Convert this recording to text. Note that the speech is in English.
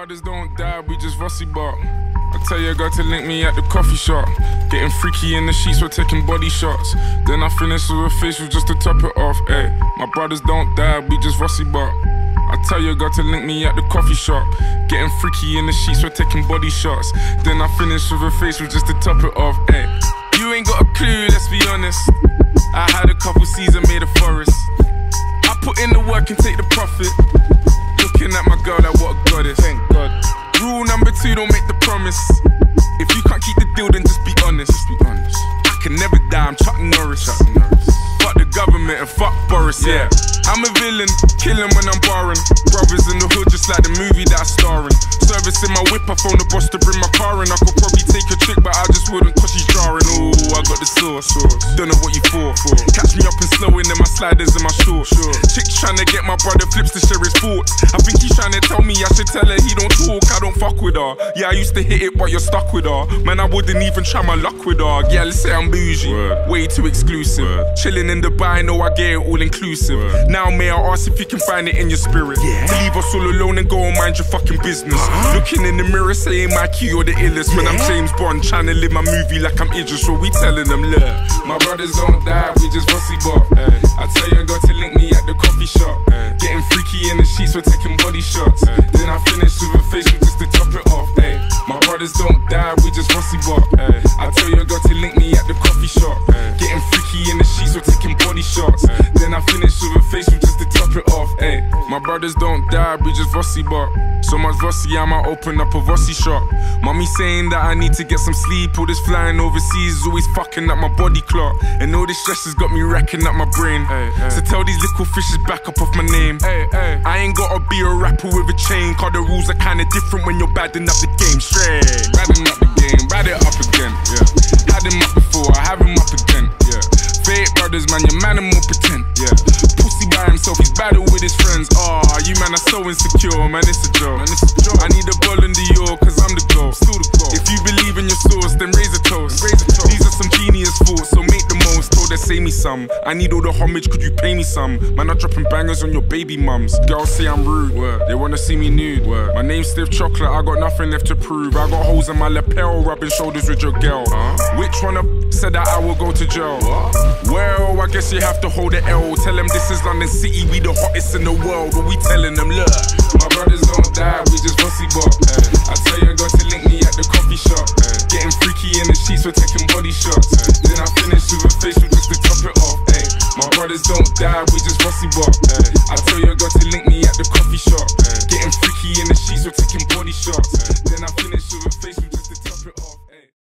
brothers don't die, we just rusty bark. I tell your girl to link me at the coffee shop. Getting freaky in the sheets, we're taking body shots. Then I finish with a facial just to top it off. Ay, my brothers don't die, we just rusty bark. I tell your girl to link me at the coffee shop. Getting freaky in the sheets, we're taking body shots. Then I finish with a facial just to top it off. Ay, you ain't got a clue, let's be honest. I had a couple seas and made a forest. I put in the work and take the profit. Looking at my girl like what a goddess. Thank God. Rule number 2, don't make the promise. If you can't keep the deal, then just be honest. I can never die, I'm Chuck Norris. Fuck the government and fuck Boris, yeah. I'm a villain, killing when I'm barring. Brothers in the hood just like the movie that I star in. Service in my whip, I phone the boss to bring my car in. I could probably take a trick, but I just wouldn't cause she's jarring. Ooh, I got the sauce. Don't know what you for. Catch me up and slowing in my sliders and my shorts. Chick's trying to get my brother flips to share his thoughts. I think he's trying to tell me I should tell her he don't talk, I don't fuck with her. Yeah, I used to hit it, but you're stuck with her. Man, I wouldn't even try my luck with her. Yeah, let's say I'm bougie, way too exclusive. Chilling in Dubai, know I get it all inclusive. Now may I ask if you can find it in your spirit to leave us all alone and go and mind your fucking business. Looking in the mirror saying my key, you're the illest. When I'm James Bond trying to live my movie like I'm Idris, so we telling them, look, my brothers don't die, we just rusty bop. I tell your girl to link me at the coffee shop. Getting freaky in the sheets, we're taking body shots. Then I finish with a facial just to top it off. My brothers don't die, we just rusty bop. I tell your girl to link me at the coffee shop. Getting freaky in the sheets, we're taking body shots. Then I finish with a facial just to top it off. My brothers don't die, we just rusty bop. So much rusty, I might open up a rusty shop. Mommy saying that I need to get some sleep. All this flying overseas is always fucking up my body clock. And all this stress has got me racking up my brain. So tell these little fishes back up off my name. I ain't gotta be a rapper with a chain, cause the rules are kinda different when you're badding up the game. Straight badding up the game, bad it up again. Had him up before, I have him up again. Fake brothers, man, your man and more pretend. Pussy by himself, he's battle with his friends. You man are so insecure, man, it's a joke. I need a ball in Dior, cause I'm the GOAT. If you believe in your source, then raise a toast. These are some genius thoughts, so make the most. Told her, say me some. I need all the homage, could you pay me some? Man, I'm dropping bangers on your baby mums. Girls say I'm rude, they wanna see me nude. My name's Stiff Chocolate, I got nothing left to prove. I got holes in my lapel, rubbing shoulders with your girl. Which one of said that I will go to jail? Well, I guess you have to hold the L. Tell them this is London City, we the hottest in the world. But we telling them, look, my brothers don't die, we just rusty bop. I tell your girl to link me at the coffee shop. Getting freaky in the sheets, we're taking body shots. Then I finish with a facial just to top it off. My brothers don't die, we just rusty bop. I tell